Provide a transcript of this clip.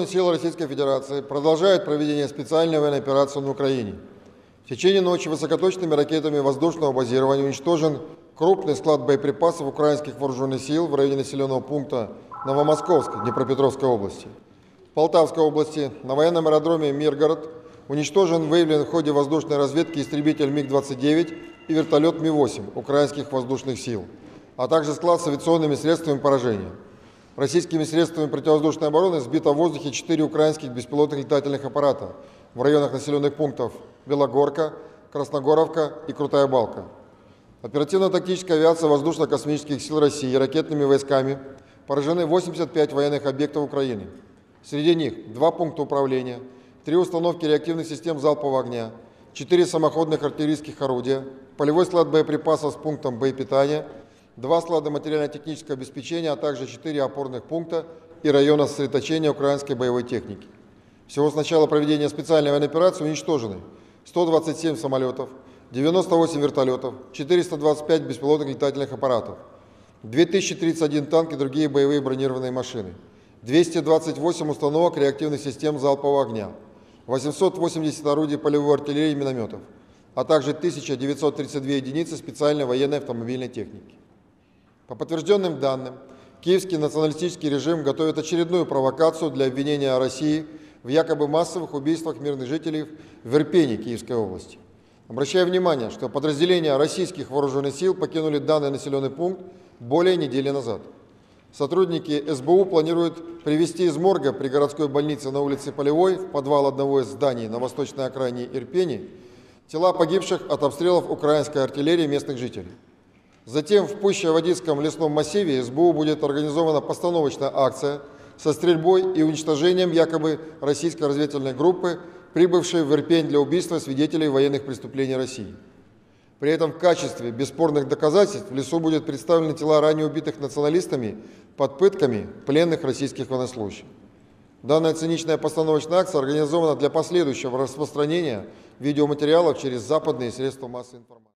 Вооруженные силы Российской Федерации продолжают проведение специальной военной операции на Украине. В течение ночи высокоточными ракетами воздушного базирования уничтожен крупный склад боеприпасов украинских вооруженных сил в районе населенного пункта Новомосковск Днепропетровской области. В Полтавской области на военном аэродроме Миргород уничтожен выявлен в ходе воздушной разведки истребитель МиГ-29 и вертолет Ми-8 украинских воздушных сил, а также склад с авиационными средствами поражения. Российскими средствами противовоздушной обороны сбито в воздухе 4 украинских беспилотных летательных аппарата в районах населенных пунктов Белогорка, Красногоровка и Крутая Балка. Оперативно-тактическая авиация воздушно-космических сил России и ракетными войсками поражены 85 военных объектов Украины. Среди них 2 пункта управления, 3 установки реактивных систем залпового огня, 4 самоходных артиллерийских орудия, полевой склад боеприпасов с пунктом боепитания, 2 склада материально-технического обеспечения, а также 4 опорных пункта и района сосредоточения украинской боевой техники. Всего с начала проведения специальной военной операции уничтожены 127 самолетов, 98 вертолетов, 425 беспилотных летательных аппаратов, 2031 танк и другие боевые бронированные машины, 228 установок реактивных систем залпового огня, 880 орудий полевой артиллерии и минометов, а также 1932 единицы специальной военной автомобильной техники. По подтвержденным данным, киевский националистический режим готовит очередную провокацию для обвинения России в якобы массовых убийствах мирных жителей в Ирпени Киевской области. Обращаю внимание, что подразделения российских вооруженных сил покинули данный населенный пункт более недели назад. Сотрудники СБУ планируют привезти из морга при городской больнице на улице Полевой в подвал одного из зданий на восточной окраине Ирпени тела погибших от обстрелов украинской артиллерии местных жителей. Затем в Пуще-Водицком лесном массиве СБУ будет организована постановочная акция со стрельбой и уничтожением якобы российской разведывательной группы, прибывшей в Ирпень для убийства свидетелей военных преступлений России. При этом в качестве бесспорных доказательств в лесу будут представлены тела ранее убитых националистами под пытками пленных российских военнослужащих. Данная циничная постановочная акция организована для последующего распространения видеоматериалов через западные средства массовой информации.